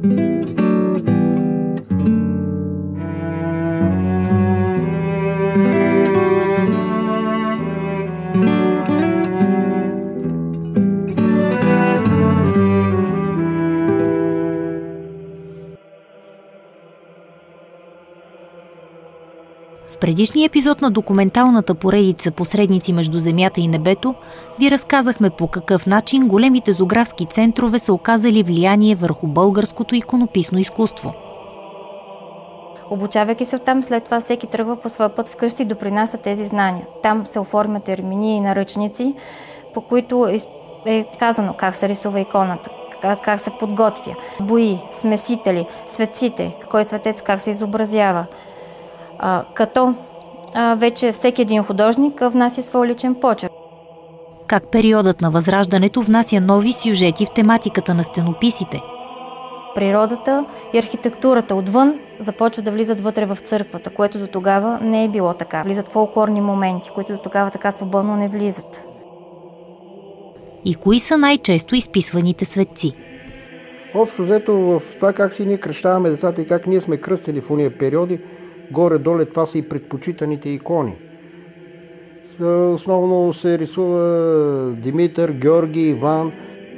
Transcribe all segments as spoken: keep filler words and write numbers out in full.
В предишния епизод на документалната поредица "Посредници между земята и небето" ви разказахме по какъв начин големите зоографски центрове са оказали влияние върху българското иконописно изкуство. Обучавайки се оттам, след това всеки тръгва по своя път вкъщи и допринася тези знания. Там се оформят термини и наръчници, по които е казано как се рисува иконата, как се подготвя, бои, смесители, светците, кой светец как се изобразява. А, като а, вече всеки един художник внася своя личен почерк. Как периодът на Възраждането внася нови сюжети в тематиката на стенописите. Природата и архитектурата отвън започват да влизат вътре в църквата, което до тогава не е било така. Влизат фолклорни моменти, които до тогава така свободно не влизат. И кои са най-често изписваните светци? Общо взето в това как си ние кръщаваме децата и как ние сме кръстили в уния периоди, горе-доле това са и предпочитаните икони. Основно се рисува Димитър, Георги, Иван.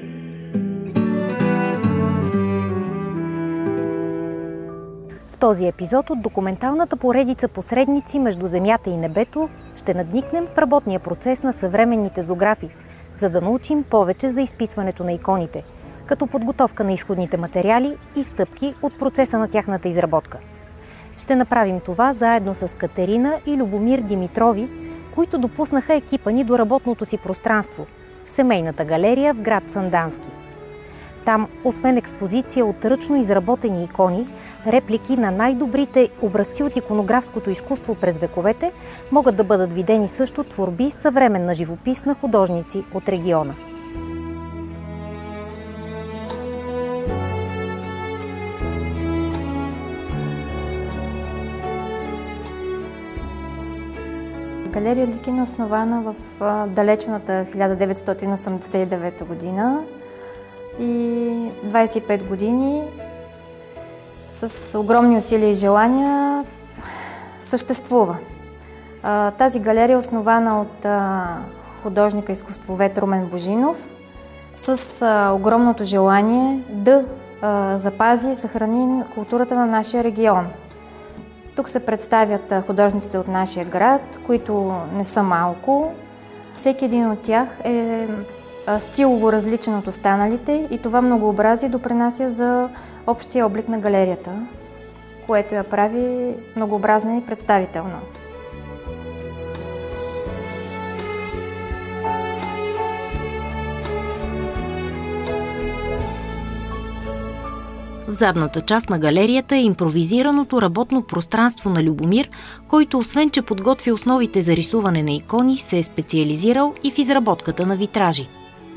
В този епизод от документалната поредица "Посредници между земята и небето" ще надникнем в работния процес на съвременните зоографи, за да научим повече за изписването на иконите, като подготовка на изходните материали и стъпки от процеса на тяхната изработка. Ще направим това заедно с Катерина и Любомир Димитрови, които допуснаха екипа ни до работното си пространство в семейната галерия в град Сандански. Там, освен експозиция от ръчно изработени икони, реплики на най-добрите образци от иконографското изкуство през вековете, могат да бъдат видени също творби съвременна живопис на художници от региона. Галерия Ликин е основана в далечната хиляда деветстотин осемдесет и девета година и двадесет и пет години с огромни усилия и желания съществува. Тази галерия е основана от художника изкуствовед Румен Божинов с огромното желание да запази и съхрани културата на нашия регион. Тук се представят художниците от нашия град, които не са малко. Всеки един от тях е стилово различен от останалите и това многообразие допринася за общия облик на галерията, което я прави многообразна и представителна. В задната част на галерията е импровизираното работно пространство на Любомир, който освен че подготвя основите за рисуване на икони, се е специализирал и в изработката на витражи.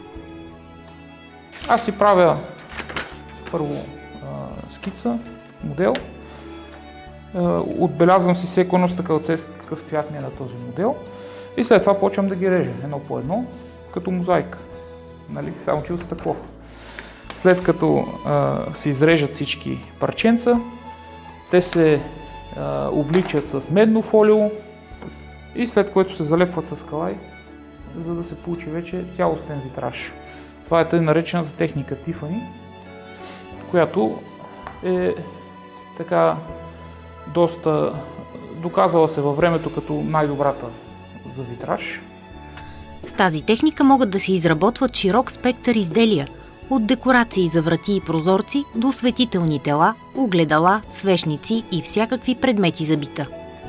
Аз си правя първо а, скица, модел. А, отбелязвам си всеки едно стъкълце с какъв цвят ми е на този модел и след това почвам да ги режем едно по едно, като мозайка, нали? Само че от стъкло. След като а, се изрежат всички парченца, те се а, обличат с медно фолио и след което се залепват с калай, за да се получи вече цялостен витраж. Това е тъй наречената техника Тифани, която е така доста доказала се във времето като най-добрата за витраж. С тази техника могат да се изработват широк спектър изделия, от декорации за врати и прозорци до осветителни тела, огледала, свещници и всякакви предмети за бита.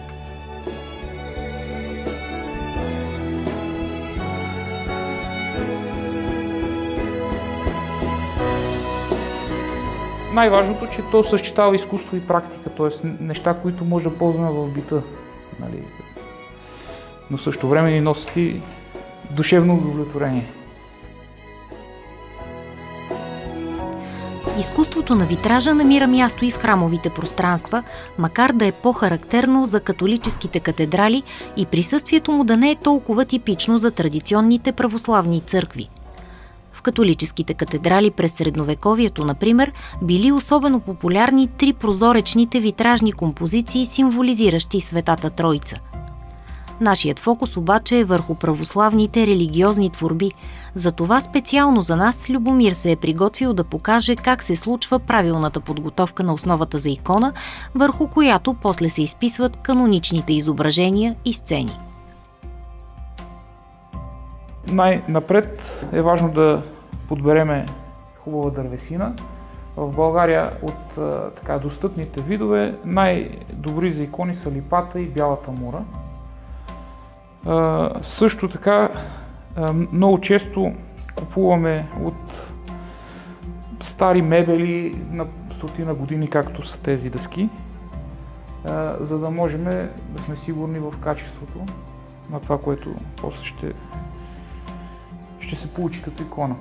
Най-важното, че то съчетава изкуство и практика, т.е. неща, които може да ползваме в бита. Нали? Но също време ни носят и душевно удовлетворение. Изкуството на витража намира място и в храмовите пространства, макар да е по-характерно за католическите катедрали и присъствието му да не е толкова типично за традиционните православни църкви. В В католическите катедрали през средновековието, например, били особено популярни три прозоречните витражни композиции, символизиращи Светата Троица. Нашият фокус обаче е върху православните религиозни творби. Затова специално за нас Любомир се е приготвил да покаже как се случва правилната подготовка на основата за икона, върху която после се изписват каноничните изображения и сцени. Най-напред е важно да подбереме хубава дървесина. В България от така достъпните видове най-добри за икони са липата и бялата мура. Uh, също така uh, много често купуваме от стари мебели на стотина години, както са тези дъски, uh, за да можем да сме сигурни в качеството на това, което после ще, ще се получи като икона.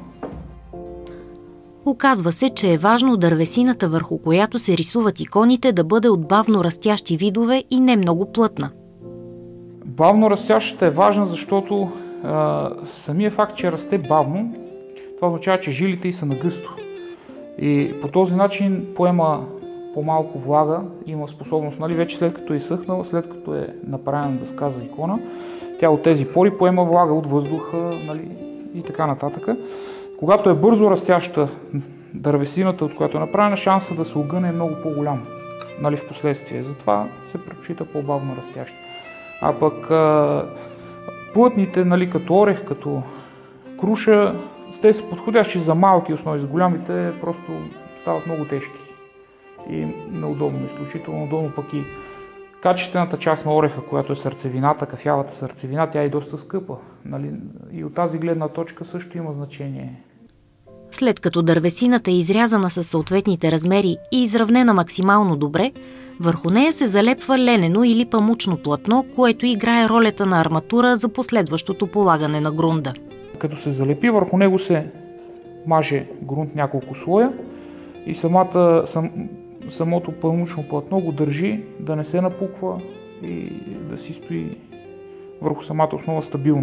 Оказва се, че е важно дървесината, върху която се рисуват иконите, да бъде от бавно растящи видове и не много плътна. Бавно растящата е важна, защото а, самия факт, че расте бавно, това означава, че жилите й са нагъсто. И по този начин поема по-малко влага, има способност, нали, вече след като е изсъхнала, след като е направена дъска за икона, тя от тези пори поема влага от въздуха, нали, и така нататък. Когато е бързо растяща дървесината, от която е направена, шанса да се огъне е много по-голям, нали, в последствие. Затова се предпочита по-бавно растяща. А пък а, плътните, нали, като орех, като круша, те са подходящи за малки основи, за голямите просто стават много тежки и неудобно, изключително удобно. Пък и качествената част на ореха, която е сърцевината, кафявата сърцевина, тя е доста скъпа, нали? И от тази гледна точка също има значение. След като дървесината е изрязана със съответните размери и изравнена максимално добре, върху нея се залепва ленено или памучно платно, което играе ролята на арматура за последващото полагане на грунда. Като се залепи, върху него се маже грунт няколко слоя и самата, сам, самото памучно платно го държи да не се напуква и да си стои върху самата основа стабилно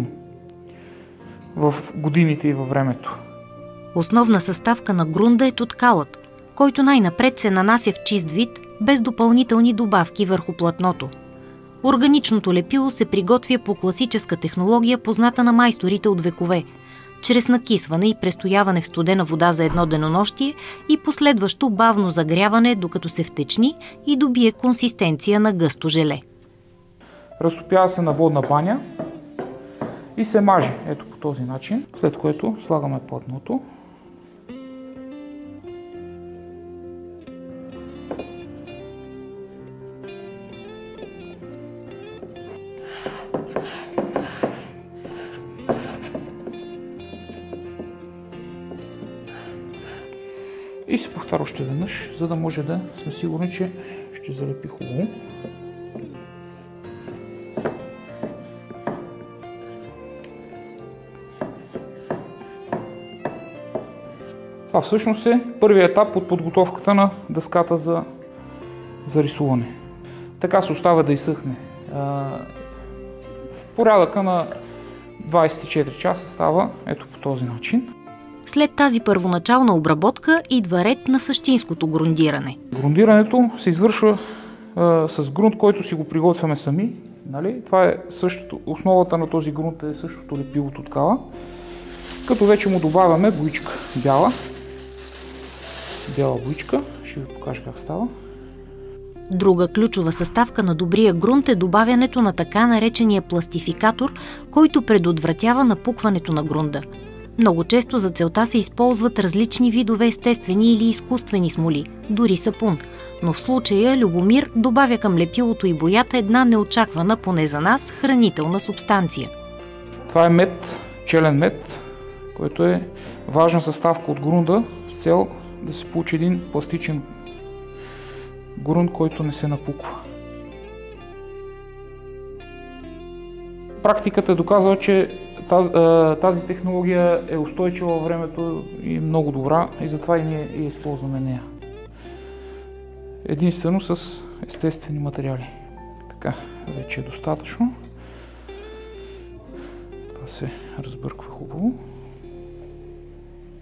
в годините и във времето. Основна съставка на грунда е туткалът, който най-напред се нанася в чист вид, без допълнителни добавки върху платното. Органичното лепило се приготвя по класическа технология, позната на майсторите от векове, чрез накисване и престояване в студена вода за едно денонощие и последващо бавно загряване, докато се втечни и добие консистенция на гъсто желе. Разтопява се на водна баня и се маже, ето по този начин, след което слагаме платното. И се повтаря още веднъж, за да може да сме сигурни, че ще залепи хубаво. Това всъщност е първият етап от подготовката на дъската за, за рисуване. Така се оставя да изсъхне. В порядъка на двайсет и четири часа става ето по този начин. След тази първоначална обработка идва ред на същинското грундиране. Грундирането се извършва а, с грунт, който си го приготвяме сами. Нали? Това е същото, основата на този грунт е същото лепило туткала. Като вече му добавяме боичка бяла. Бяла боичка. Ще ви покажа как става. Друга ключова съставка на добрия грунт е добавянето на така наречения пластификатор, който предотвратява напукването на грунда. Много често за целта се използват различни видове естествени или изкуствени смоли, дори сапун. Но в случая Любомир добавя към лепилото и боята една неочаквана, поне за нас, хранителна субстанция. Това е мед, челен мед, който е важна съставка от грунда с цел да се получи един пластичен грунт, който не се напуква. Практиката е доказала, че Тази, тази технология е устойчива във времето и много добра и затова и ние и използваме нея. Единствено с естествени материали. Така, вече е достатъчно. Това се разбърква хубаво.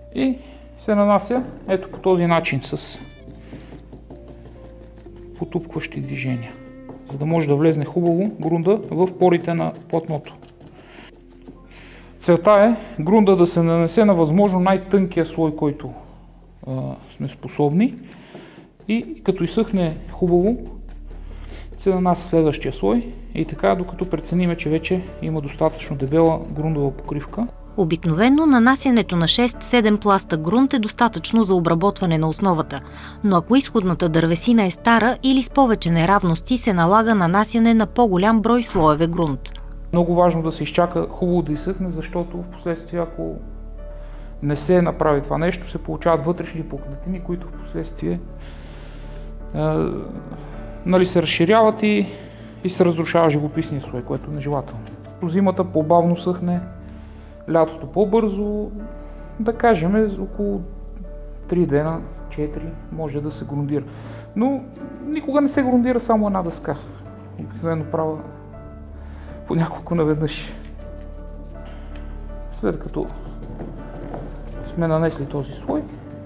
и се нанася ето по този начин с потупкващи движения, за да може да влезне хубаво грунда в порите на платното. Целта е грунда да се нанесе на възможно най-тънкия слой, който а, сме способни, и като изсъхне хубаво, се нанася следващия слой и така, докато прецениме, че вече има достатъчно дебела грундова покривка. Обикновено нанасянето на шест-седем пласта грунт е достатъчно за обработване на основата, но ако изходната дървесина е стара или с повече неравности, се налага нанасяне на по-голям брой слоеве грунт. Много важно да се изчака хубаво да изсъхне, защото в последствие, ако не се направи това нещо, се получават вътрешни пукнатини, които в последствие е, нали, се разширяват и, и се разрушава живописния слой, което е нежелателно. Зимата по-бавно съхне, лятото по-бързо, да кажем около три дена, четири може да се грундира. Но никога не се грундира само една дъска. Обикновено правя по няколко наведнъж. След като сме нанесли този слой,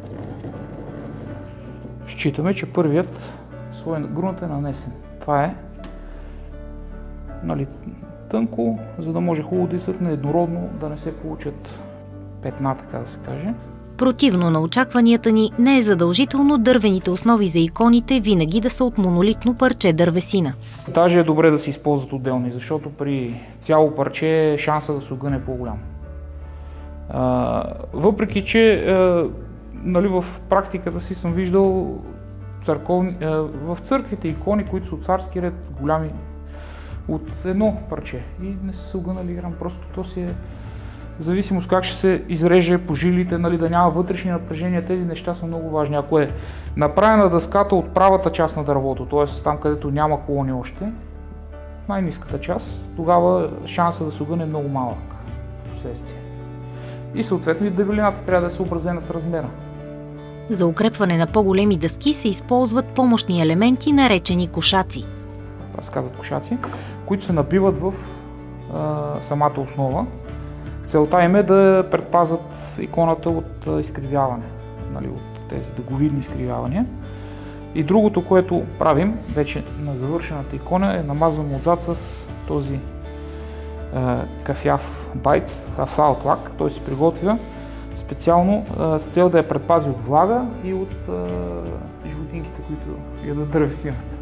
считаме, че първият слой на грунт е нанесен. Това е, нали, тънко, за да може хубаво да изсъхне еднородно, да не се получат петна, така да се каже. Противно на очакванията ни, не е задължително дървените основи за иконите винаги да са от монолитно парче дървесина. Даже е добре да се използват отделни, защото при цяло парче шанса да се огъне е по-голям. А, въпреки, че а, нали, в практиката си съм виждал църковни, а, в църквите икони, които са от царски ред, голями, от едно парче и не са се огънали грам. Просто то си е зависимост как ще се изреже по жилите, нали, да няма вътрешни напрежения. Тези неща са много важни. Ако е направена дъската от правата част на дървото, т.е. там, където няма колони още, в най-ниската част, тогава шанса да се огъне е много малък в последствие. И съответно и дебелината трябва да е съобразена с размера. За укрепване на по-големи дъски се използват помощни елементи, наречени кошаци. Това се казват кошаци, които се набиват в а, самата основа. Целта им е да предпазят иконата от а, изкривяване, нали, от тези дъговидни изкривявания. И другото, което правим вече на завършената икона, е намазваме отзад с този а, кафяв байц, хавсаут лак. Той се приготвя специално а, с цел да я предпази от влага и от а, животинките, които ядат дървесината.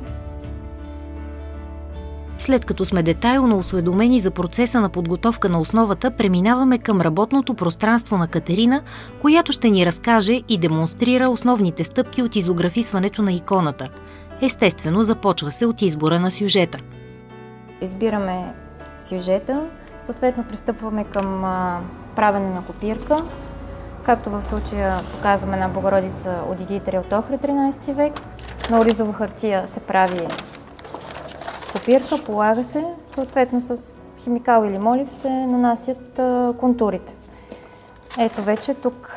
След като сме детайлно осведомени за процеса на подготовка на основата, преминаваме към работното пространство на Катерина, която ще ни разкаже и демонстрира основните стъпки от изографисването на иконата. Естествено, започва се от избора на сюжета. Избираме сюжета, съответно пристъпваме към правене на копирка. Както в случая показваме една Богородица от Егитаря от Охрид тринайсети век. На оризова хартия се прави копирка, полага се, съответно с химикал или молив се нанасят а, контурите. Ето вече тук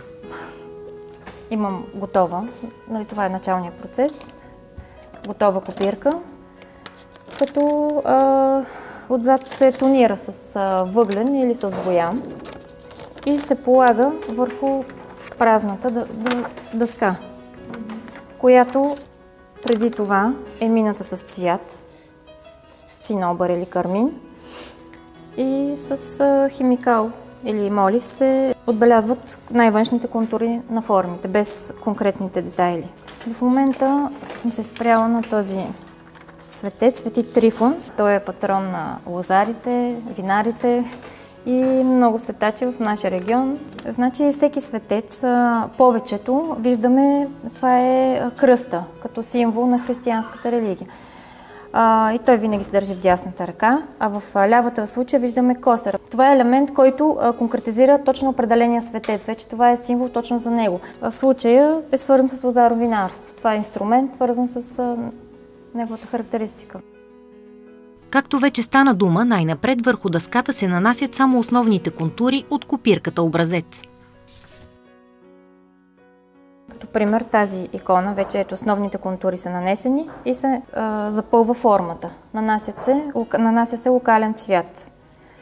имам готова, нали, това е началният процес, готова копирка, като а, отзад се тонира с а, въглен или с боян и се полага върху празната дъска, която преди това е мината с цвят, цинобър или кармин, и с а, химикал или молив се отбелязват най-външните контури на формите, без конкретните детайли. В момента съм се спряла на този светец, Свети Трифон. Той е патрон на лозарите, винарите и много светачи в нашия регион. Значи всеки светец, повечето, виждаме, това е кръста, като символ на християнската религия. А, и той винаги се държи в дясната ръка, а в лявата в случая виждаме косъра. Това е елемент, който а, конкретизира точно определения светец. Вече това е символ точно за него. В случая е свързан с лозаровинарство. Това е инструмент, свързан с а, неговата характеристика. Както вече стана дума, най-напред върху дъската се нанасят само основните контури от копирката образец. Като пример, тази икона, вече ето основните контури са нанесени и се а, запълва формата. Нанася се, нанася се локален цвят.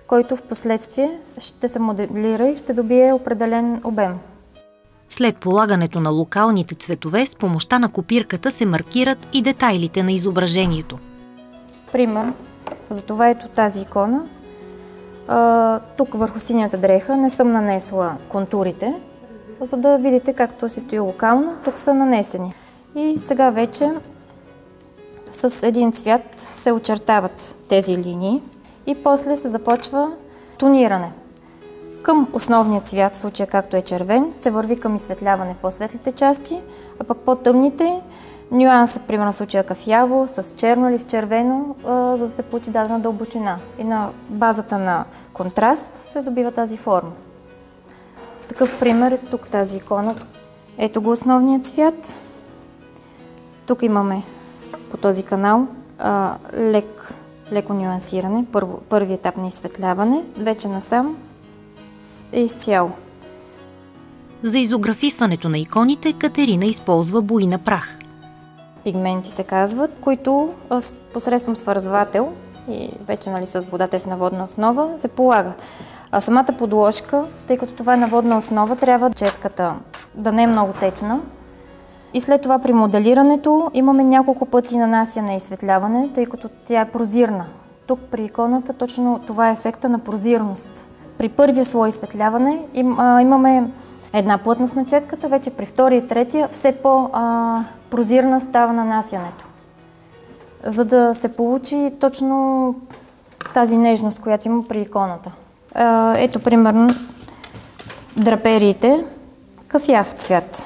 който в последствие ще се моделира и ще добие определен обем. След полагането на локалните цветове, с помощта на копирката се маркират и детайлите на изображението. Пример, за това ето тази икона. А, тук върху синята дреха не съм нанесла контурите, за да видите както си стои локално, тук са нанесени. И сега вече с един цвят се очертават тези линии и после се започва тониране. Към основния цвят, в случая както е червен, се върви към изсветляване по-светлите части, а пък по-тъмните нюанса, примерно в случая кафяво, с черно или с червено, за да се получи дадена дълбочина. И на базата на контраст се добива тази форма. Такъв пример е тук тази икона. Ето го основният цвят. Тук имаме по този канал а, лек, леко нюансиране, първо, първи етап на изсветляване, вече насам е изцяло. За изографисването на иконите Катерина използва бои на прах. Пигменти се казват, които а, посредством свързвател и вече нали, с вода, те са на водна основа, се полага. А самата подложка, тъй като това е на водна основа, трябва четката да не е много течна. И след това при моделирането имаме няколко пъти нанасяне и изсветляване, тъй като тя е прозирна. Тук при иконата точно това е ефекта на прозирност. При първия слой изсветляване им, а, имаме една плътност на четката, вече при втория и третия все по-прозирна става нанасянето. За да се получи точно тази нежност, която има при иконата. А, ето примерно драпериите, кафяв цвят.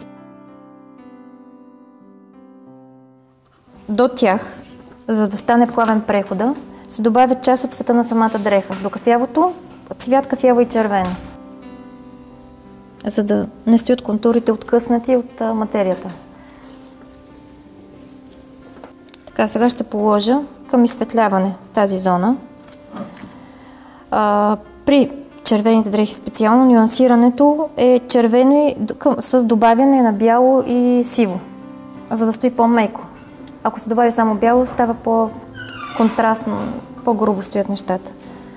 До тях, за да стане плавен прехода, се добавят част от цвета на самата дреха. До кафявото цвят кафяво и червено, за да не стоят контурите откъснати от а, материята. Така, сега ще положа към изсветляване в тази зона. А, при червените дрехи специално нюансирането е червено и с добавяне на бяло и сиво, за да стои по-меко. Ако се добави само бяло, става по-контрастно, по-грубо стоят нещата.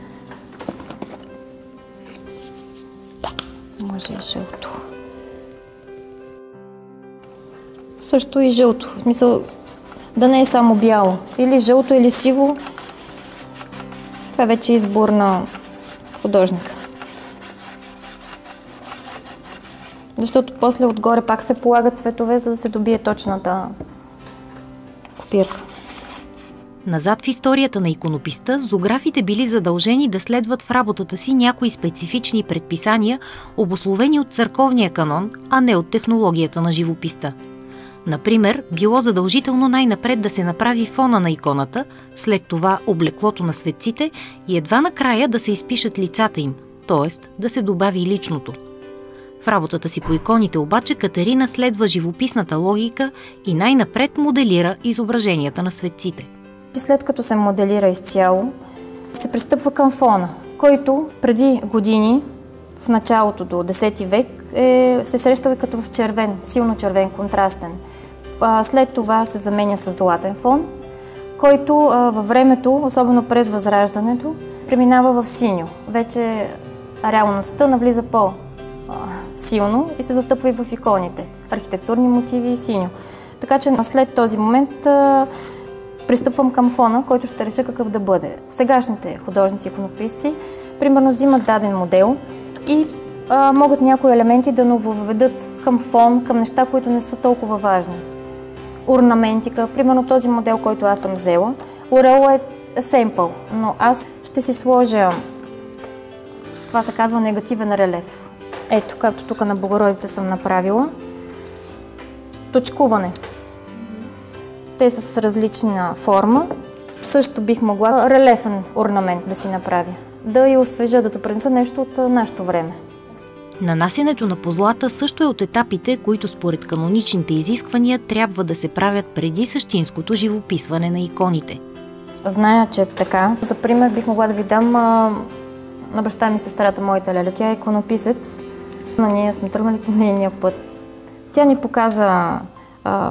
Може и жълто. Също и жълто. В смисъл да не е само бяло. Или жълто, или сиво. Това е вече избор на художника. Защото после отгоре пак се полагат цветове, за да се добие точната копирка. Назад в историята на иконописта, зоографите били задължени да следват в работата си някои специфични предписания, обусловени от църковния канон, а не от технологията на живописта. Например, било задължително най-напред да се направи фона на иконата, след това облеклото на светците и едва накрая да се изпишат лицата им, т.е. да се добави личното. В работата си по иконите обаче Катерина следва живописната логика и най-напред моделира изображенията на светците. След като се моделира изцяло, се пристъпва към фона, който преди години, в началото до десети век, е, се срещал и като в червен, силно червен, контрастен. А, след това се заменя с златен фон, който а, във времето, особено през Възраждането, преминава в синьо. Вече реалността навлиза по-силно и се застъпва и в иконите. Архитектурни мотиви и синьо. Така че след този момент а, пристъпвам към фона, който ще реша какъв да бъде. Сегашните художници и иконописци примерно взимат даден модел и а, могат някои елементи да нововведат към фон, към неща, които не са толкова важни. Орнаментика, примерно този модел, който аз съм взела, ореола е семпъл, но аз ще си сложа, това се казва негативен релеф. Ето, както тук на Богородица съм направила. Точкуване. Те са с различна форма. Също бих могла релефен орнамент да си направя. Да я освежа, да допринеса нещо от нашето време. Нанасянето на позлата също е от етапите, които според каноничните изисквания трябва да се правят преди същинското живописване на иконите. Зная, че е така. За пример бих могла да ви дам а, на баща ми сестрата, моята леля. Тя е иконописец. На ние сме тръгнали по нейния път. Тя ни показа а,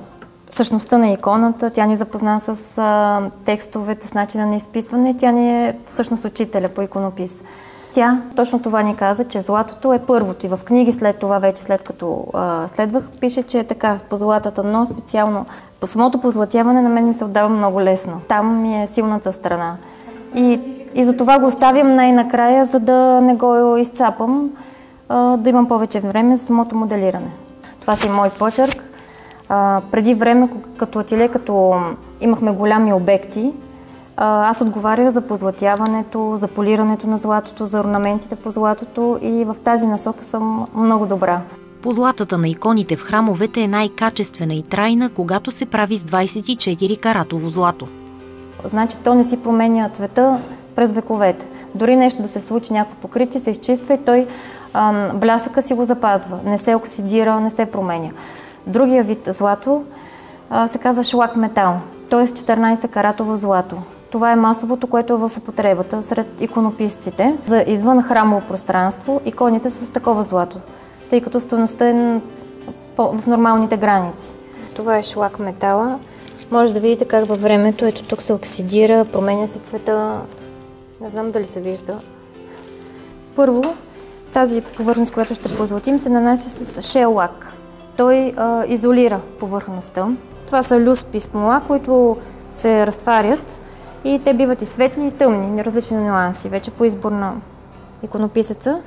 същността на иконата, тя ни запозна с а, текстовете, с начина на изписване, тя ни е всъщност учителя по иконопис. Тя точно това ни каза, че златото е първото и в книги след това, вече след като а, следвах, пише, че е така, по златата, но специално по самото позлатяване на мен ми се отдава много лесно. Там ми е силната страна. И, и за това го оставям най-накрая, за да не го изцапам, а, да имам повече време за самото моделиране. Това си мой почерк. А, преди време, като ателие, като имахме голями обекти, а, аз отговарях за позлатяването, за полирането на златото, за орнаментите по златото и в тази насока съм много добра. Позлатата на иконите в храмовете е най-качествена и трайна, когато се прави с двайсет и четири каратово злато. Значи то не си променя цвета през вековете. Дори нещо да се случи, някакво покритие, се изчиства и той ам, блясъка си го запазва. Не се оксидира, не се променя. Другия вид злато а, се казва шлак метал, т.е. четиринайсет каратово злато. Това е масовото, което е в употребата сред иконописците. За извън храмово пространство иконите са с такова злато, тъй като стойността е в нормалните граници. Това е шлак метала. Може да видите как във времето, ето тук се оксидира, променя се цвета. Не знам дали се вижда. Първо, тази повърхност, която ще позлатим, се нанася с шел лак. Той а, изолира повърхността. Това са люспи смола, които се разтварят и те биват и светли, и тъмни, различни нюанси, вече по избор на иконописеца.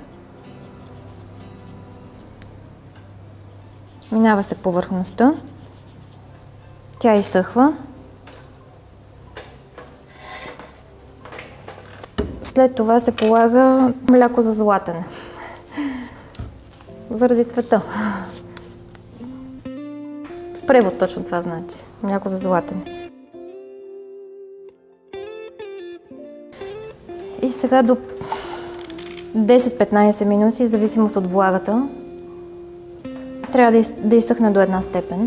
Минава се повърхността. Тя изсъхва. След това се полага мляко за златене. Заради цвета. В превод точно това значи. Мляко за златене. И сега до десет-петнайсет минути, в зависимост от влагата, трябва да, из, да изсъхне до една степен.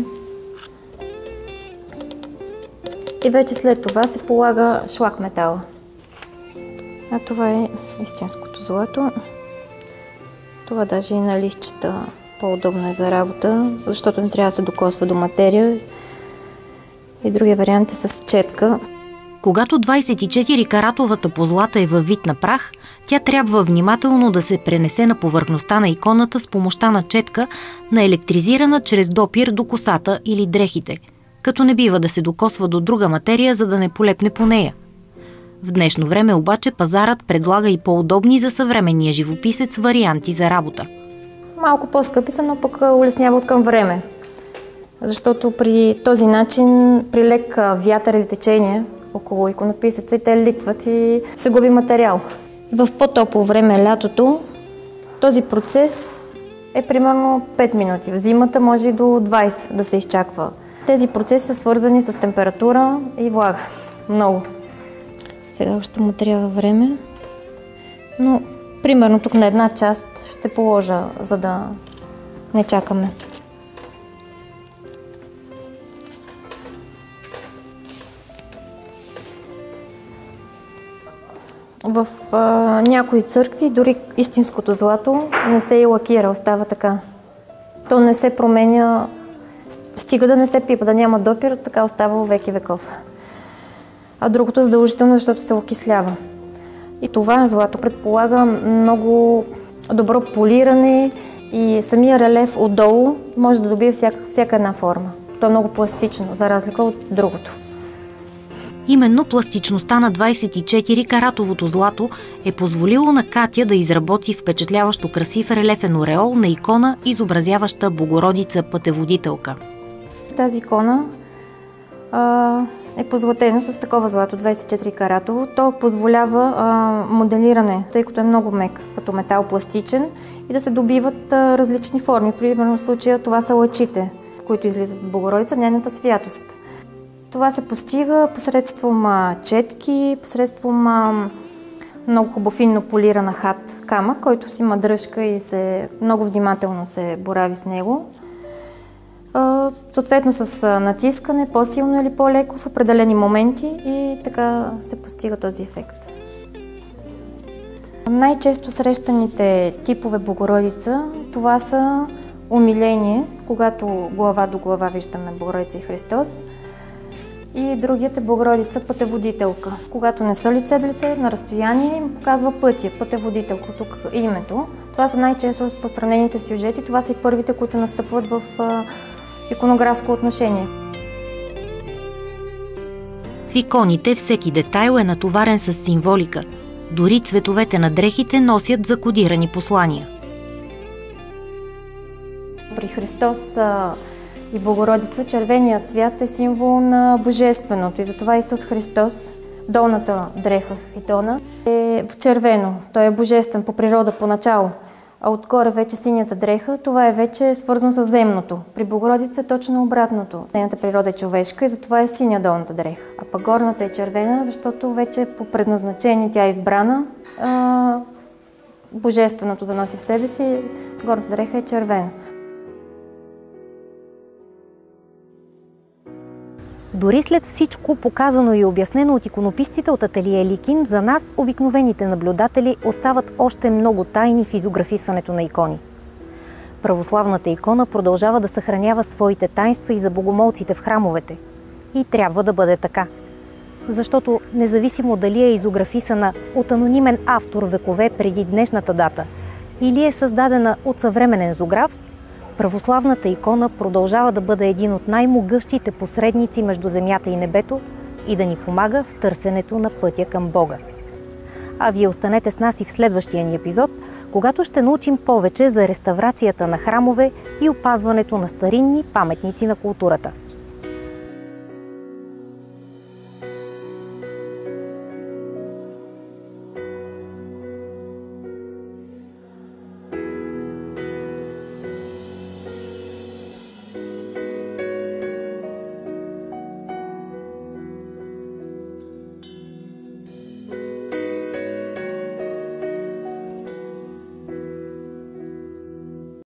И вече след това се полага шлак метала. А това е истинското злато. Това даже и на листчета по-удобно е за работа, защото не трябва да се докосва до материя. И другия вариант е с четка. Когато двайсет и четири каратовата позлата е във вид на прах, тя трябва внимателно да се пренесе на повърхността на иконата с помощта на четка, наелектризирана чрез допир до косата или дрехите, като не бива да се докосва до друга материя, за да не полепне по нея. В днешно време обаче пазарът предлага и по-удобни за съвременния живописец варианти за работа. Малко по-скъпи са, но пък улеснява от към време. Защото при този начин, при лек вятър или течение около иконописеца, и те литват и се губи материал. В по-топло време, лятото, този процес е примерно пет минути. В зимата може и до двайсет да се изчаква. Тези процеси са свързани с температура и влага. Много. Сега още му трябва време, но примерно тук на една част ще положа, за да не чакаме. В а, някои църкви дори истинското злато не се и лакира, остава така. То не се променя, стига да не се пипа, да няма допир, така остава веки веков. А другото задължително, защото се окислява. И това злато предполага много добро полиране и самия релеф отдолу може да добие всяка, всяка една форма. То е много пластично, за разлика от другото. Именно пластичността на двайсет и четири каратовото злато е позволило на Катя да изработи впечатляващо красив релефен ореол на икона, изобразяваща Богородица Пътеводителка. Тази икона а, е позлатена с такова злато, двайсет и четири каратово. То позволява а, моделиране, тъй като е много мек, като метал пластичен, и да се добиват а, различни форми. Примерно в случая това са лъчите, които излизат от Богородица, нейната святост. Това се постига посредством а, четки, посредством а, много хубаво финно полирана хат камък, който си има дръжка и се, много внимателно се борави с него. А, съответно с а, натискане, по-силно или по-леко в определени моменти, и така се постига този ефект. Най-често срещаните типове Богородица, това са умиление, когато глава до глава виждаме Богородица и Христос. И другият е Богородица пътеводителка. Когато не са лице до лице, на разстояние им показва пътя, пътеводителка, тук е името. Това са най-често разпространените сюжети, това са и първите, които настъпват в а, иконографско отношение. В иконите всеки детайл е натоварен с символика. Дори цветовете на дрехите носят закодирани послания. При Христос а, и Богородица червеният цвят е символ на Божественото и затова Исус Христос, долната дреха хитона, е в червено. Той е божествен по природа, поначало. А отгоре вече синята дреха, това е вече свързано с земното. При Богородица е точно обратното. Нейната природа е човешка и затова е синя долната дреха. А пък горната е червена, защото вече по предназначение тя е избрана. А, божественото да носи в себе си, горната дреха е червена. Дори след всичко показано и обяснено от иконописците от ателие Ликин, за нас, обикновените наблюдатели, остават още много тайни в изографисването на икони. Православната икона продължава да съхранява своите таинства и за богомолците в храмовете. И трябва да бъде така. Защото независимо дали е изографисана от анонимен автор векове преди днешната дата или е създадена от съвременен зограф, православната икона продължава да бъде един от най-могъщите посредници между земята и небето и да ни помага в търсенето на пътя към Бога. А вие останете с нас и в следващия ни епизод, когато ще научим повече за реставрацията на храмове и опазването на старинни паметници на културата.